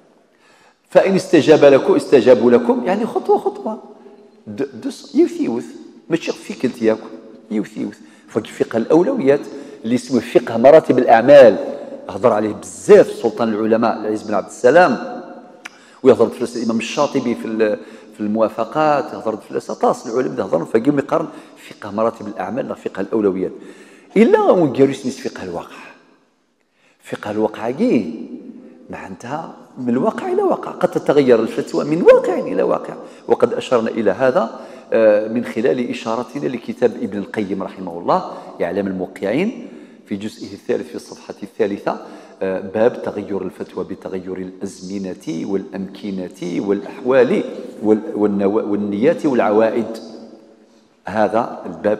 فإن استجاب لكم استجابوا لكم يعني خطوة خطوة دس يوثيوث ماشي فيك انت ياكل يوثيوث. فقه الأولويات اللي اسمه فقه مراتب الأعمال هضر عليه بزاف سلطان العلماء العز بن عبد السلام ويهضر في الإمام الشاطبي في في الموافقات هضر في الأساطاس العلماء هضروا فقيم يقارن فقه مراتب الأعمال فقه الأولويات. إلا ونقالوا اسمه فقه الواقع. فقه الواقع كي معناتها من الواقع إلى واقع قد تتغير الفتوى من واقع إلى واقع. وقد أشرنا إلى هذا من خلال إشارتنا لكتاب ابن القيم رحمه الله إعلام الموقعين في جزئه الثالث في الصفحة الثالثة باب تغير الفتوى بتغير الأزمنة والأمكنة والأحوال والنيات والعوائد. هذا الباب.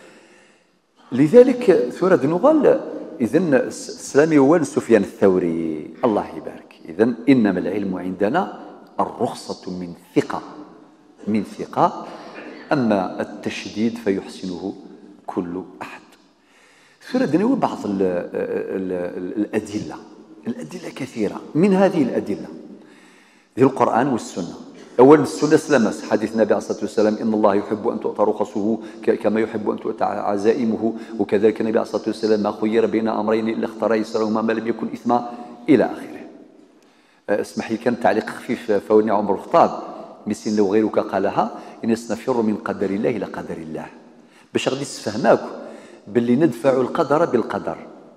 لذلك ثورة نغال إذن السلامي هو سفيان الثوري الله يبارك. إذن إنما العلم عندنا الرخصة من ثقة من ثقة أما التشديد فيحسنه كل أحد. ثورة دنيوي بعض ال ال ال الأدلة الأدلة كثيرة. من هذه الأدلة ذي القرآن والسنة. أولا السنة سلمس حديث النبي عليه الصلاة والسلام إن الله يحب أن تؤتى رخصه كما يحب أن تؤتى عزائمه وكذلك النبي عليه الصلاة والسلام ما خير بين أمرين إلا اختار يسرهما ما لم يكن إثما إلى آخره. اسمح لي كان تعليق خفيف فوني عمر الخطاب مسين لو غيرك قالها إن نفر من قدر الله إلى قدر الله باش غادي تفهماك باللي ندفع القدر بالقدر.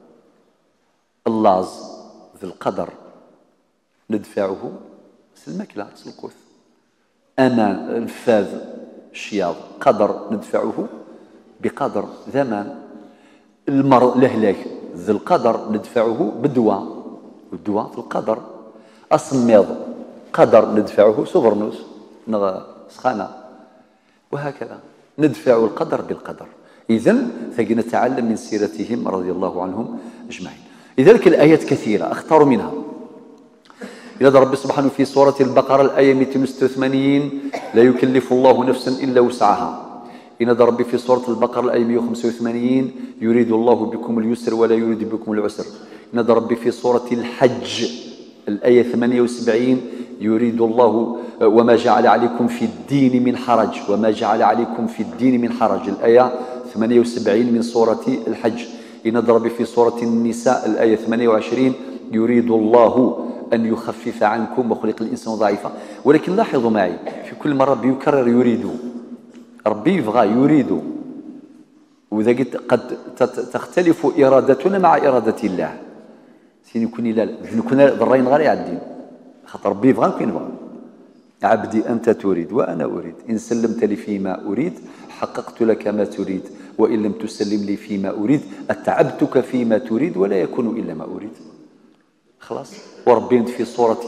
اللاز ذي القدر ندفعه سلمكلة سلقوث. أنا الفاذ الشياض قدر ندفعه بقدر زمان. المرء لهلاك ذي القدر ندفعه بالدواء والدواء في القدر. الصميض قدر ندفعه سوبرنوس نغ سخانة وهكذا. ندفع القدر بالقدر. إذن فلنتعلم من سيرتهم رضي الله عنهم أجمعين. لذلك الآيات كثيرة أختار منها. إذا ربي سبحانه في سورة البقرة الآية مئتين وستة وثمانين لا يكلف الله نفسا إلا وسعها. إن ربي في سورة البقرة الآية مئة وخمسة وثمانين يريد الله بكم اليسر ولا يريد بكم العسر. إن ربي في سورة الحج الآية ثمانية وسبعين يريد الله وما جعل عليكم في الدين من حرج وما جعل عليكم في الدين من حرج الآية ثمانية وسبعين من سورة الحج. إن ربي في سورة النساء الآية ثمانية وعشرين يريد الله أن يخفف عنكم وخلق الإنسان ضعيفا. ولكن لاحظوا معي في كل مرة بيكرر يريد، ربي يبغى يريد، وإذا قلت قد تختلف إرادتنا مع إرادة الله سين يكون لا لا نكون ضرين غير يعدين خاطر ربي يبغى نكون نبغى. عبدي أنت تريد وأنا أريد، إن سلمت لي فيما أريد حققت لك ما تريد، وإن لم تسلم لي فيما أريد أتعبتك فيما تريد ولا يكون إلا ما أريد. خلاص. وربي في سورة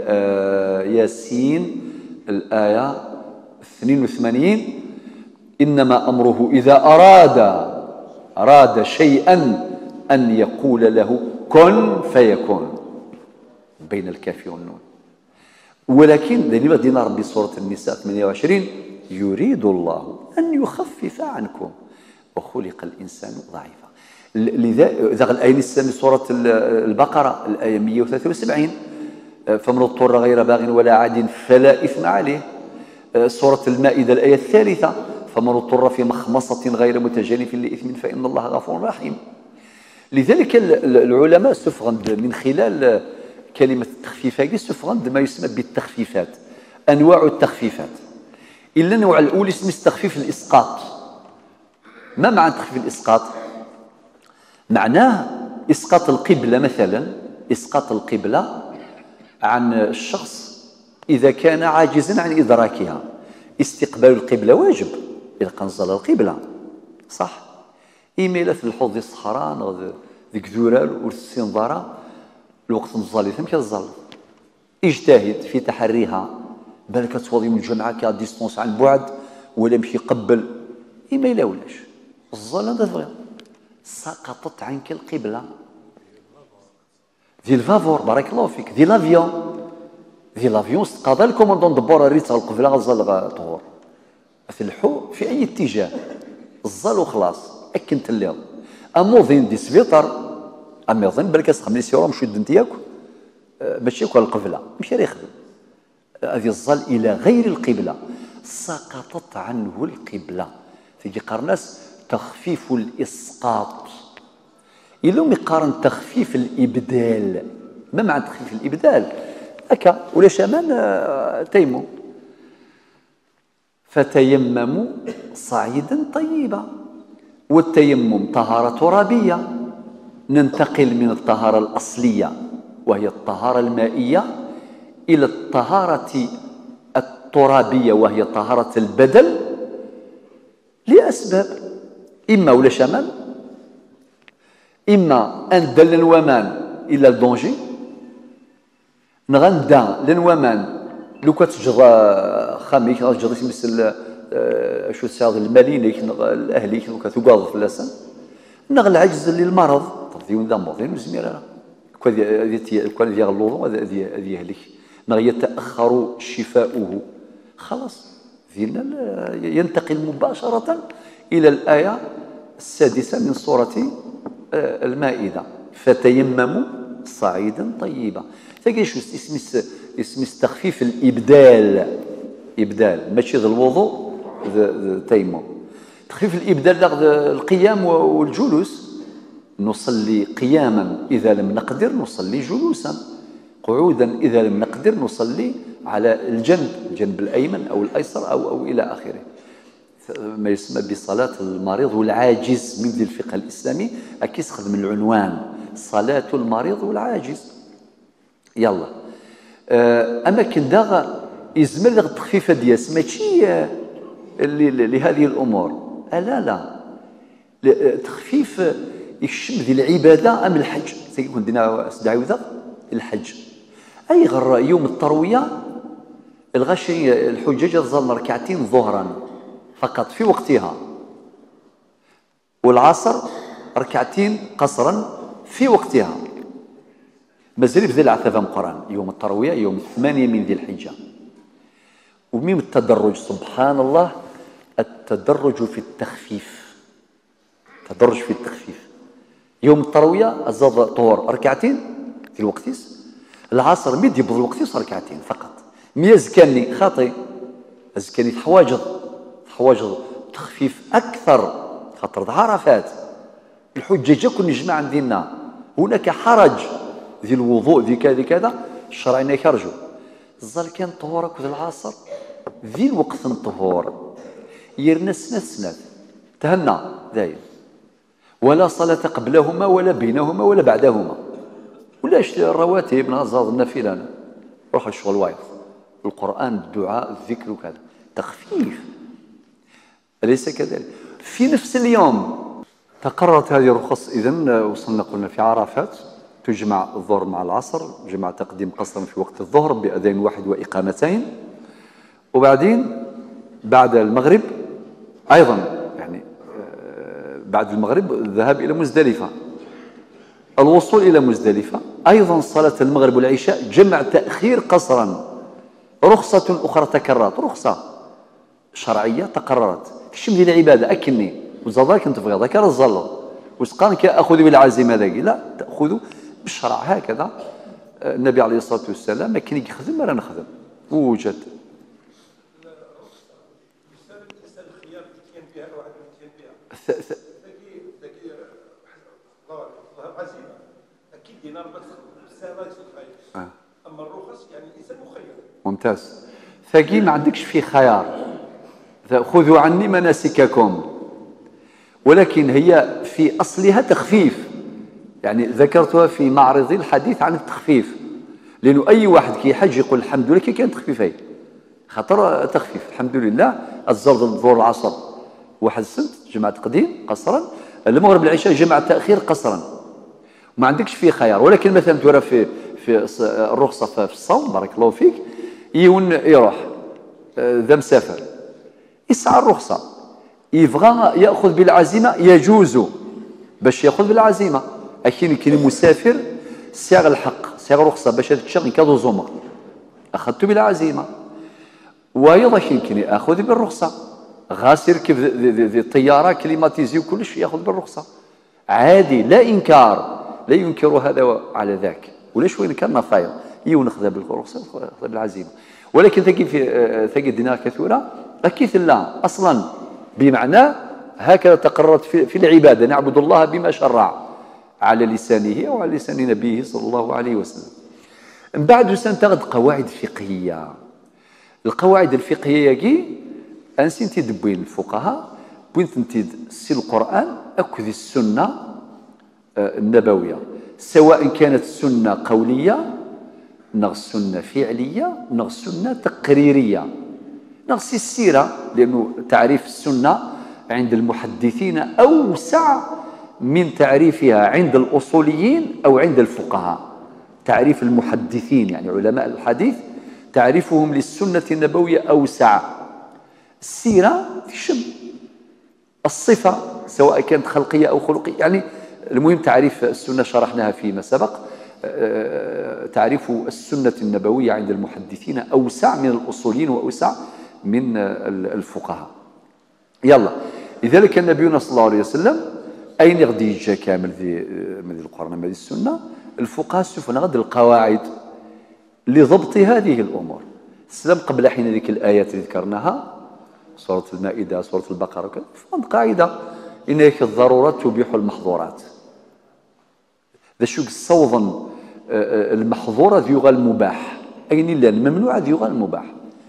ياسين الآية اثنين وثمانين إنما أمره إذا أراد أراد شيئا أن يقول له كن فيكون بين الكاف والنون. ولكن دليل دينا ربي سورة النساء ثمانية وعشرين يريد الله أن يخفف عنكم وخلق الإنسان ضعيفا. لذا الآية الثانية سورة البقرة الآية مئة وثلاثة وسبعين فمن اضطر غير باغ ولا عاد فلا إثم عليه. سورة المائدة الآية الثالثة فمن اضطر في مخمصة غير متجانف لإثم فإن الله غفور رحيم. لذلك العلماء سفغند من خلال كلمة التخفيف هذه سفغند ما يسمى بالتخفيفات، أنواع التخفيفات. إلا النوع الأول اسمه تخفيف الإسقاط. ما معنى تخفيف الإسقاط؟ معناه إسقاط القبلة مثلا، إسقاط القبلة عن الشخص إذا كان عاجزا عن إدراكها. استقبال القبلة واجب إذا نزل القبلة صح. إيميلا في الحوض الصحراء ذيك ذورال والسنظرة الوقت نزل ثم كتزل. اجتهد في تحريها بالك توضي من الجمعة كا ديستونس عن بعد ولا يمشي يقبل إيميلا ولاش الظل هذا تبغي سقطت عنك القبلة. ذي الفافور بارك الله فيك ذي لافيون ذي لافيون استقاضى الكوموندون دبور الريت القبلة غزل طهور في الحو في أي اتجاه الظل وخلاص أكن تليض. أمو ذين دي سفيطر أما يظن بالك خمسين سيورة مشو دنتياك ماشي ياكل القبلة مش يخدم هذه الظل إلى غير القبلة سقطت عنه القبلة. تيجي قرناس تخفيف الإسقاط. إلا يقارن تخفيف الإبدال. ما معنى تخفيف الإبدال؟ هكا ولا شامان تيمو فتيمموا صعيدا طيبا. والتيمم طهارة ترابية. ننتقل من الطهارة الأصلية وهي الطهارة المائية إلى الطهارة الترابية وهي طهارة البدل لأسباب إما ولا شمال إما أن دل الومان إلى الدونجي نغندا لنومان لو كتجرى خاميك تجرى مثل شو ساغ المالينيك الأهليك لو كتقاض فلاسا نغ العجز للمرض تضيون ذا مرضين وزميرا كان ذي غلوظ ذي ذي يهلك نغ يتأخر شفاؤه خلاص ذينا ينتقل مباشرة إلى الآية السادسة من سورة المائدة فتيمموا صعيدا طيبا. تلقى شو اسم اسم تخفيف الإبدال إبدال ماشي ذا الوضوء ذا تيمم. تخفيف الإبدال القيام والجلوس نصلي قياما إذا لم نقدر نصلي جلوسا قعودا إذا لم نقدر نصلي على الجنب الجنب الأيمن أو الأيسر أو أو إلى آخره. ما يسمى بصلاة المريض والعاجز من ذي الفقه الإسلامي أكيد خدم العنوان صلاة المريض والعاجز. يلا أما كندا يزمر لك التخفيف دياس ماشي لهذه الأمور لا لا تخفيف يشم ذي العبادة أم الحج سيكون دينا دعوة الحج أي غير يوم التروية الغشي الحجاج ظل ركعتين ظهرا فقط في وقتها، والعصر ركعتين قصرا في وقتها. مازال يبدا العتبة من القرآن يوم التروية يوم الثمانية من ذي الحجة. وميم التدرج، سبحان الله، التدرج في التخفيف، التدرج في التخفيف. يوم التروية الزاد طهور ركعتين في الوقتيس، العصر ميد يبض الوقتيس ركعتين فقط. مي زكاني خاطي زكاني تحواجض تحواجض تخفيف أكثر، خاطر عرفات الحجاج كل نجمع عندنا هناك حرج ذي الوضوء ذي كذا كذا الشرعين يخرجوا. الظل كان طهورك ذي العصر ذي الوقت الطهور يرنا سنة سنة تهنى داير، ولا صلاة قبلهما ولا بينهما ولا بعدهما، ولاش الرواتب نغزاض النافلة روح الشغل وايض القرآن الدعاء الذكر وكذا تخفيف. أليس كذلك؟ في نفس اليوم تقررت هذه الرخص. إذن وصلنا قلنا في عرفات تجمع الظهر مع العصر، جمع تقديم قصرا في وقت الظهر بأذان واحد وإقامتين، وبعدين بعد المغرب أيضا يعني بعد المغرب الذهاب إلى مزدلفة، الوصول إلى مزدلفة أيضا صلاة المغرب والعشاء جمع تأخير قصرا. رخصة أخرى تكررت، رخصة شرعية تقررت كشم ديال العبادة أكني وزادك كنت تبغي ذكر الظل وسقان كأخذ بالعزيمة ذاك لا تأخذ بالشرع هكذا. النبي عليه الصلاة والسلام ما كان يخدم ولا نخدم ووجد اما الرخص يعني الانسان مخير. ممتاز. ثقي ما عندكش فيه خيار، خذوا عني مناسككم، ولكن هي في اصلها تخفيف، يعني ذكرتها في معرض الحديث عن التخفيف، لانه اي واحد كيحج يقول الحمد لله كي كان تخفيف هي خاطر تخفيف الحمد لله. الزرد الظهر العصر واحد السنت جمع تقديم قصرا، المغرب العشاء جمع تاخير قصرا، ما عندكش فيه خيار. ولكن مثلا ترى في في الرخصه في الصوم بارك الله فيك يون يروح ذا مسافر يسعى الرخصه يبغى ياخذ بالعزيمه يجوز باش ياخذ بالعزيمه، لكن كاين مسافر ساغ الحق ساغ رخصه باش تشغل كادو زمر اخذت بالعزيمه، وايضا يمكن ياخذ بالرخصه غاس يركب ذي الطياره كليماتيزي وكلش ياخذ بالرخصه عادي، لا انكار، لا ينكر هذا على ذاك، ولاش وين كان نفايض يونخذ بالرخصه ياخذ بالعزيمه. ولكن ثقي في ثقي دينار كثيره اكيد لا اصلا بمعنى هكذا تقررت في, في العباده نعبد الله بما شرع على لسانه وعلى لسان نبيه صلى الله عليه وسلم. من بعد سنتغد قواعد فقهيه. القواعد الفقهيه كي انسين تدبين الفقهاء بنت انتد سي القران اكذ السنه النبويه، سواء كانت سنه قوليه نغ سنه فعليه نغ سنه تقريريه نغ السيره، لانه تعريف السنه عند المحدثين اوسع من تعريفها عند الاصوليين او عند الفقهاء. تعريف المحدثين يعني علماء الحديث تعريفهم للسنه النبويه اوسع. السيره تشم الصفه سواء كانت خلقيه او خلقيه، يعني المهم تعريف السنه شرحناها فيما سبق. تعريف السنه النبويه عند المحدثين اوسع من الاصوليين واوسع من الفقهاء. يلا لذلك النبي صلى الله عليه وسلم اين غادي يجي كامل ذي من القران من السنه الفقهاء سوف غد القواعد لضبط هذه الامور. السلام قبل حين ذيك الايات اللي ذكرناها سوره المائده سوره البقره وكذا فهمت قاعده ان هيك الضرورات تبيح المحظورات. ذا شو صوضا المحظوره ذي المباح اين الا الممنوع ذي المباح.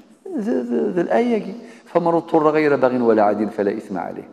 ذا الايه فمن اضطر غير باغ ولا عاد فلا اثم عليه.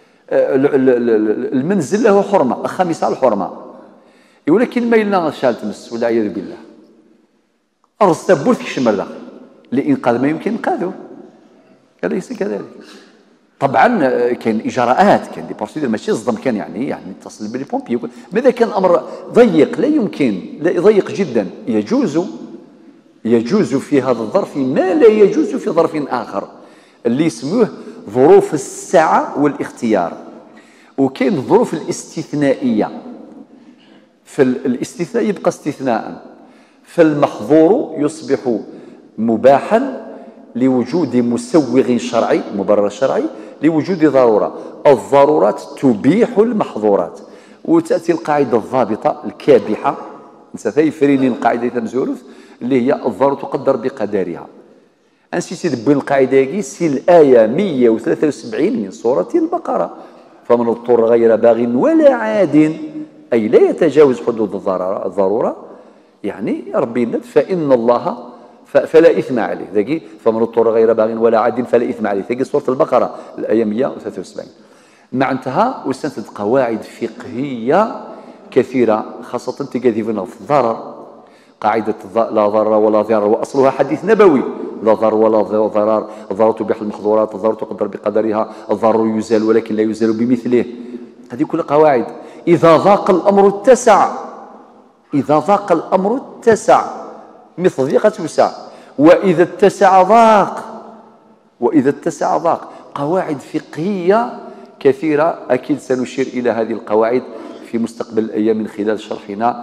المنزل له حرمه الخامسه الحرمه، ولكن ما الا شال تمس ولا عياذ بالله ارز تبور في الشمر داخل لانقاذ ما يمكن انقاذه. أليس كذلك؟ طبعا كاين اجراءات كاين دي بروسيدور ماشي صدم كان يعني يعني اتصل بالبومبي ماذا كان الامر ضيق لا يمكن لا ضيق جدا يجوز يجوز في هذا الظرف ما لا يجوز في ظرف اخر اللي يسموه ظروف السعة والاختيار، وكاين الظروف الاستثنائية. فالاستثناء يبقى استثناء، فالمحظور يصبح مباحا لوجود مسوغ شرعي، مبرر شرعي لوجود ضرورة. الضرورات تبيح المحظورات. وتأتي القاعدة الضابطة الكابحة، نسى فرينين القاعدة تمزورث اللي هي الضرورة تقدر بقدرها. أنسيتي دبين القاعدة يجي سي الآية مئة وثلاثة وسبعين من سورة البقرة، فمن اضطر غير باغ ولا عاد، أي لا يتجاوز حدود الضرورة، يعني ربي الند فإن الله فلا إثم عليه. ذاكي فمن اضطر غير باغ ولا عاد فلا إثم عليه. ذاكي سورة البقرة الآية مئة وثلاثة وسبعين. مع انتهى واستنتج قواعد فقهية كثيرة، خاصة تكاذبنا في الضرر. قاعدة لا ضرر ولا ضرر وأصلها حديث نبوي، لا ضرر ولا ضرر، الضرر تبيح المحظورات، الضرر تقدر بقدرها، الضرر يزال ولكن لا يزال بمثله. هذه كل قواعد. إذا ضاق الأمر اتسع، إذا ضاق الأمر اتسع، مثل ضيقة توسع، وإذا اتسع ضاق، وإذا اتسع ضاق. قواعد فقهية كثيرة، أكيد سنشير إلى هذه القواعد في مستقبل الأيام من خلال شرحنا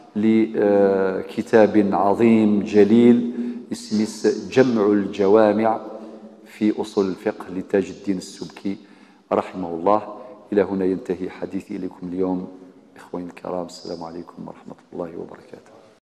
لكتاب عظيم جليل اسمه جمع الجوامع في أصول الفقه لتاج الدين السبكي رحمه الله. إلى هنا ينتهي حديثي إليكم اليوم إخواني الكرام. السلام عليكم ورحمة الله وبركاته.